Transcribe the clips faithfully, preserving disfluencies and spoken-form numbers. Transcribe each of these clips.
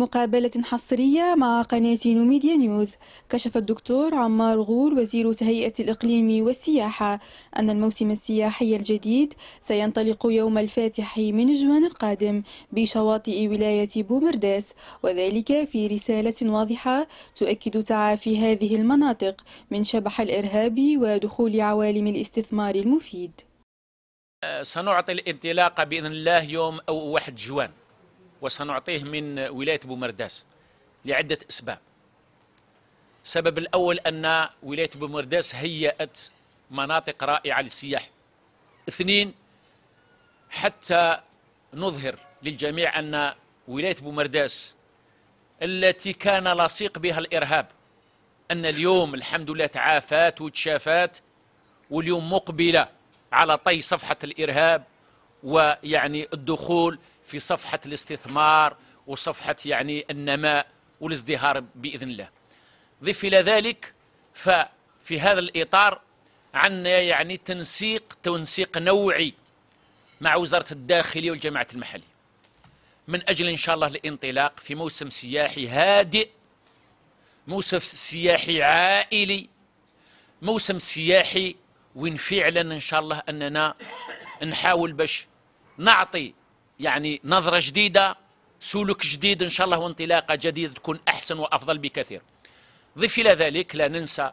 مقابلة حصرية مع قناة نوميديا نيوز، كشف الدكتور عمار غول وزير تهيئة الإقليم والسياحة أن الموسم السياحي الجديد سينطلق يوم الفاتح من جوان القادم بشواطئ ولاية بومرداس، وذلك في رسالة واضحة تؤكد تعافي هذه المناطق من شبح الإرهاب ودخول عوالم الاستثمار المفيد. سنعطي الانطلاقة بإذن الله يوم أو واحد جوان، وسنعطيه من ولاية بومرداس لعدة أسباب. السبب الأول أن ولاية بومرداس هيأت مناطق رائعة للسياحة. اثنين، حتى نظهر للجميع أن ولاية بومرداس التي كان لصيق بها الإرهاب أن اليوم الحمد لله تعافات وتشافات، واليوم مقبلة على طي صفحة الإرهاب، ويعني الدخول في صفحة الاستثمار وصفحة يعني النماء والازدهار بإذن الله. ضف إلى ذلك ففي هذا الإطار عندنا يعني تنسيق تنسيق نوعي مع وزارة الداخلية والجماعة المحلية من أجل إن شاء الله الانطلاق في موسم سياحي هادئ، موسم سياحي عائلي، موسم سياحي وين فعلا إن شاء الله أننا نحاول باش نعطي يعني نظرة جديدة، سلوك جديد إن شاء الله، وانطلاقة جديدة تكون أحسن وأفضل بكثير. ضف إلى ذلك لا ننسى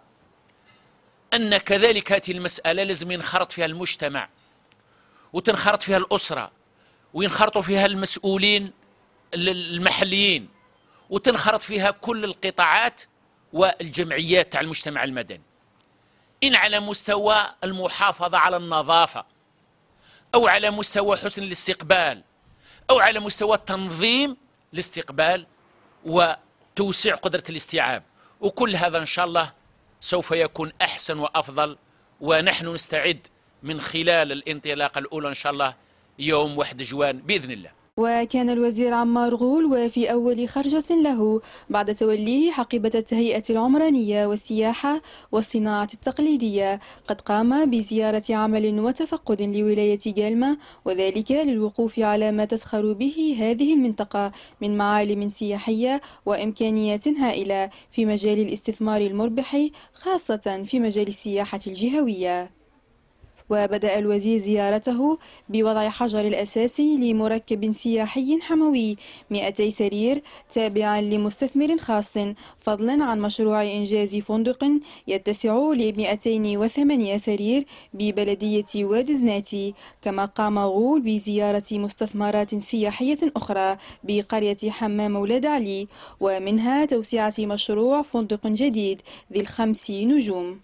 أن كذلك هذه المسألة لازم ينخرط فيها المجتمع وتنخرط فيها الأسرة وينخرطوا فيها المسؤولين المحليين وتنخرط فيها كل القطاعات والجمعيات تاع المجتمع المدني، إن على مستوى المحافظة على النظافة أو على مستوى حسن الاستقبال أو على مستوى تنظيم الاستقبال وتوسيع قدرة الاستيعاب. وكل هذا إن شاء الله سوف يكون أحسن وأفضل، ونحن نستعد من خلال الانطلاقة الأولى إن شاء الله يوم واحد جوان بإذن الله. وكان الوزير عمار غول وفي أول خرجة له بعد توليه حقيبة التهيئة العمرانية والسياحة والصناعة التقليدية قد قام بزيارة عمل وتفقد لولاية جالما، وذلك للوقوف على ما تزخر به هذه المنطقة من معالم سياحية وإمكانيات هائلة في مجال الاستثمار المربح، خاصة في مجال السياحة الجهوية. وبدأ الوزير زيارته بوضع حجر الأساس لمركب سياحي حموي مئتي سرير تابع لمستثمر خاص، فضلا عن مشروع إنجاز فندق يتسع ل مئتين وثمانية سرير ببلدية وادي زناتي. كما قام غول بزيارة مستثمرات سياحية أخرى بقرية حمام ولاد علي، ومنها توسعة مشروع فندق جديد ذي الخمس نجوم.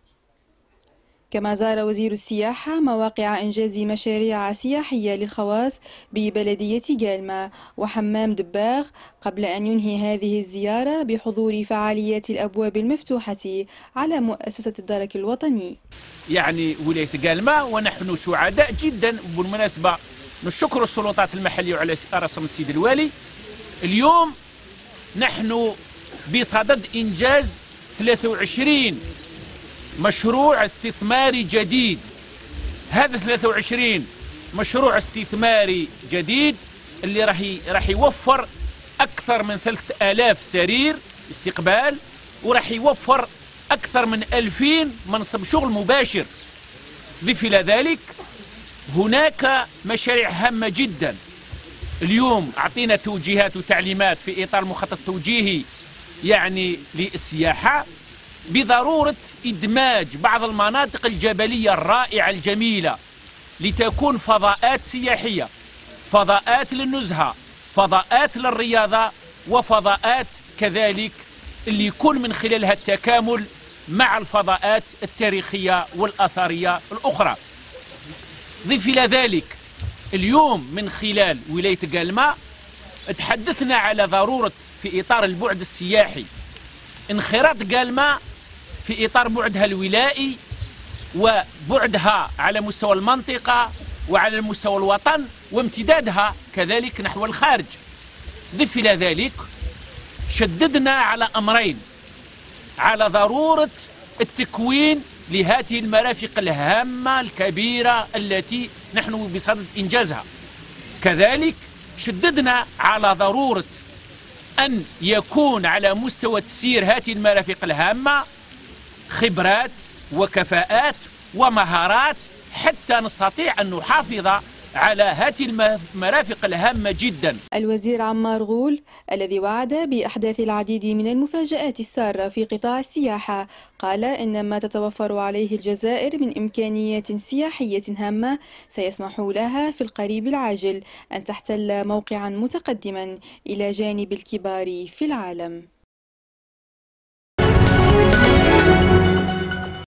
كما زار وزير السياحة مواقع إنجاز مشاريع سياحية للخواص ببلدية جالما وحمام دباغ، قبل أن ينهي هذه الزيارة بحضور فعاليات الأبواب المفتوحة على مؤسسة الدرك الوطني. يعني ولاية جالما ونحن سعداء جدا، بالمناسبة نشكر السلطات المحلية وعلى رأسهم السيد الوالي. اليوم نحن بصدد إنجاز ثلاثة وعشرين مشروع استثماري جديد. هذا ثلاثة وعشرين مشروع استثماري جديد اللي راح راح يوفر أكثر من ثلاثة آلاف سرير استقبال، وراح يوفر أكثر من ألفين منصب شغل مباشر. ضف إلى ذلك هناك مشاريع هامة جدا. اليوم أعطينا توجيهات وتعليمات في إطار مخطط توجيهي يعني للسياحة بضرورة إدماج بعض المناطق الجبلية الرائعة الجميلة لتكون فضاءات سياحية، فضاءات للنزهة، فضاءات للرياضة، وفضاءات كذلك اللي يكون من خلالها التكامل مع الفضاءات التاريخية والأثرية الأخرى. ضيف إلى ذلك اليوم من خلال ولاية جالما تحدثنا على ضرورة في إطار البعد السياحي انخراط جالما في إطار بعدها الولائي وبعدها على مستوى المنطقة وعلى مستوى الوطن وامتدادها كذلك نحو الخارج. ضف إلى ذلك شددنا على أمرين: على ضرورة التكوين لهذه المرافق الهامة الكبيرة التي نحن بصدد إنجازها، كذلك شددنا على ضرورة أن يكون على مستوى تسيير هذه المرافق الهامة خبرات وكفاءات ومهارات حتى نستطيع أن نحافظ على هذه المرافق الهامة جدا. الوزير عمار غول الذي وعد بإحداث العديد من المفاجآت السارة في قطاع السياحة قال إن ما تتوفر عليه الجزائر من إمكانيات سياحية هامة سيسمح لها في القريب العاجل أن تحتل موقعا متقدما إلى جانب الكبار في العالم.